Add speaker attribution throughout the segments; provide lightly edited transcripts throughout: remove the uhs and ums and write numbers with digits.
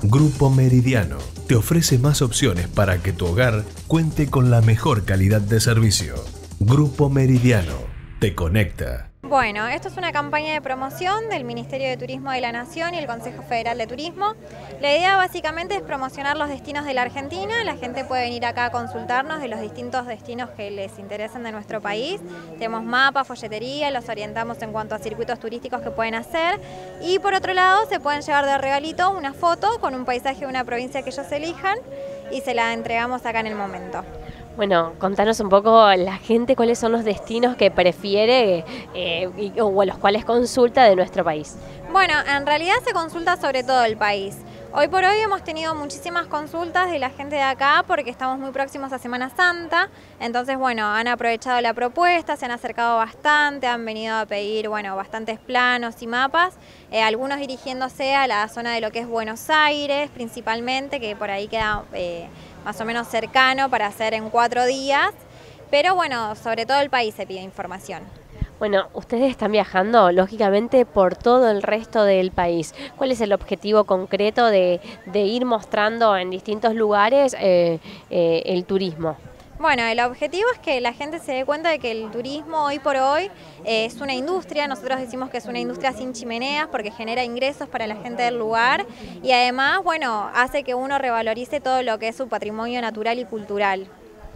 Speaker 1: Grupo Meridiano te ofrece más opciones para que tu hogar cuente con la mejor calidad de servicio. Grupo Meridiano te conecta.
Speaker 2: Bueno, esto es una campaña de promoción del Ministerio de Turismo de la Nación y el Consejo Federal de Turismo. La idea básicamente es promocionar los destinos de la Argentina. La gente puede venir acá a consultarnos de los distintos destinos que les interesen de nuestro país. Tenemos mapas, folletería, los orientamos en cuanto a circuitos turísticos que pueden hacer. Y por otro lado, se pueden llevar de regalito una foto con un paisaje de una provincia que ellos elijan y se la entregamos acá en el momento.
Speaker 3: Bueno, contanos un poco la gente cuáles son los destinos que prefiere o a los cuales consulta de nuestro país.
Speaker 2: Bueno, en realidad se consulta sobre todo el país. Hoy por hoy hemos tenido muchísimas consultas de la gente de acá porque estamos muy próximos a Semana Santa. Entonces, bueno, han aprovechado la propuesta, se han acercado bastante, han venido a pedir, bueno, bastantes planos y mapas. Algunos dirigiéndose a la zona de lo que es Buenos Aires, principalmente, que por ahí queda más o menos cercano para hacer en 4 días. Pero bueno, sobre todo el país se pide información.
Speaker 3: Bueno, ustedes están viajando, lógicamente, por todo el resto del país. ¿Cuál es el objetivo concreto de ir mostrando en distintos lugares el turismo?
Speaker 2: Bueno, el objetivo es que la gente se dé cuenta de que el turismo hoy por hoy es una industria. Nosotros decimos que es una industria sin chimeneas porque genera ingresos para la gente del lugar y además, bueno, hace que uno revalorice todo lo que es su patrimonio natural y cultural.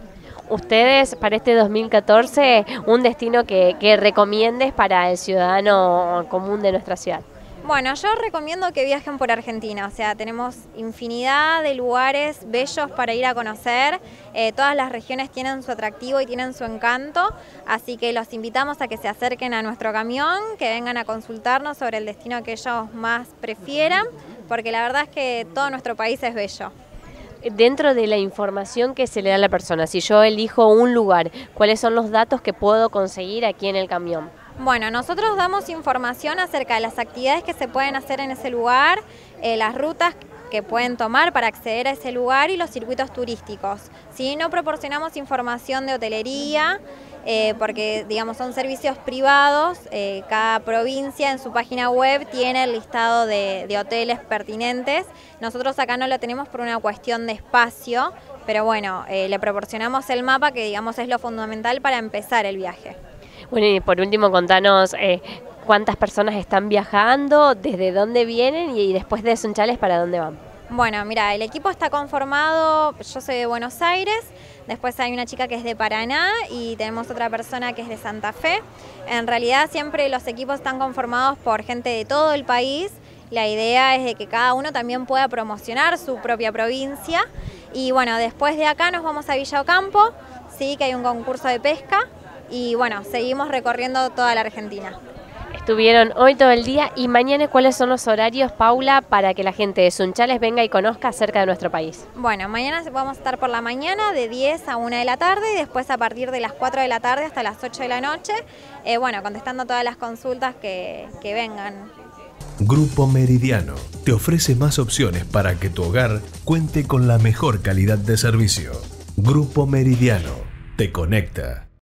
Speaker 3: Ustedes, para este 2014, un destino que recomiendes para el ciudadano común de nuestra ciudad.
Speaker 2: Bueno, yo recomiendo que viajen por Argentina, o sea, tenemos infinidad de lugares bellos para ir a conocer, todas las regiones tienen su atractivo y tienen su encanto, así que los invitamos a que se acerquen a nuestro camión, que vengan a consultarnos sobre el destino que ellos más prefieran, porque la verdad es que todo nuestro país es bello.
Speaker 3: Dentro de la información que se le da a la persona, si yo elijo un lugar, ¿cuáles son los datos que puedo conseguir aquí en el camión?
Speaker 2: Bueno, nosotros damos información acerca de las actividades que se pueden hacer en ese lugar, las rutas que pueden tomar para acceder a ese lugar y los circuitos turísticos. ¿Sí? No proporcionamos información de hotelería, porque digamos son servicios privados, cada provincia en su página web tiene el listado de hoteles pertinentes. Nosotros acá no lo tenemos por una cuestión de espacio, pero bueno, le proporcionamos el mapa que digamos es lo fundamental para empezar el viaje.
Speaker 3: Bueno, y por último contanos cuántas personas están viajando, desde dónde vienen y después de Sunchales para dónde van.
Speaker 2: Bueno, mira, el equipo está conformado, yo soy de Buenos Aires, después hay una chica que es de Paraná y tenemos otra persona que es de Santa Fe. En realidad siempre los equipos están conformados por gente de todo el país. La idea es de que cada uno también pueda promocionar su propia provincia. Y bueno, después de acá nos vamos a Villa Ocampo, sí, que hay un concurso de pesca. Y bueno, seguimos recorriendo toda la Argentina.
Speaker 3: Estuvieron hoy todo el día y mañana, ¿cuáles son los horarios, Paula, para que la gente de Sunchales venga y conozca acerca de nuestro país?
Speaker 2: Bueno, mañana vamos a estar por la mañana de 10 a 1 de la tarde y después a partir de las 4 de la tarde hasta las 8 de la noche, bueno, contestando todas las consultas que vengan.
Speaker 1: Grupo Meridiano te ofrece más opciones para que tu hogar cuente con la mejor calidad de servicio. Grupo Meridiano te conecta.